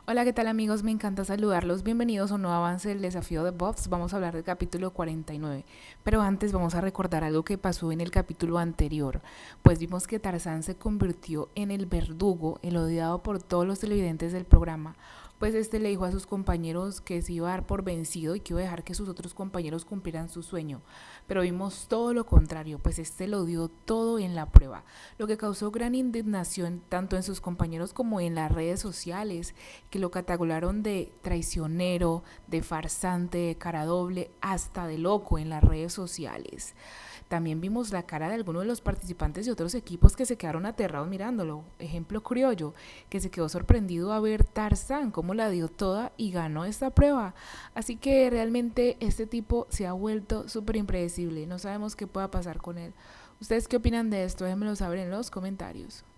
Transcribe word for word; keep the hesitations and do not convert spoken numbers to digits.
Hola, ¿qué tal amigos? Me encanta saludarlos. Bienvenidos a un nuevo avance del desafío de Bobs. Vamos a hablar del capítulo cuarenta y nueve. Pero antes vamos a recordar algo que pasó en el capítulo anterior. Pues vimos que Tarzán se convirtió en el verdugo, el odiado por todos los televidentes del programa. Pues este le dijo a sus compañeros que se iba a dar por vencido y que iba a dejar que sus otros compañeros cumplieran su sueño. Pero vimos todo lo contrario, pues este lo dio todo en la prueba, lo que causó gran indignación tanto en sus compañeros como en las redes sociales, que lo catalogaron de traicionero, de farsante, de cara doble, hasta de loco en las redes sociales. También vimos la cara de algunos de los participantes de otros equipos que se quedaron aterrados mirándolo. Ejemplo Criollo, que se quedó sorprendido a ver Tarzán cómo la dio toda y ganó esta prueba. Así que realmente este tipo se ha vuelto súper impredecible. No sabemos qué pueda pasar con él. ¿Ustedes qué opinan de esto? Déjenmelo saber en los comentarios.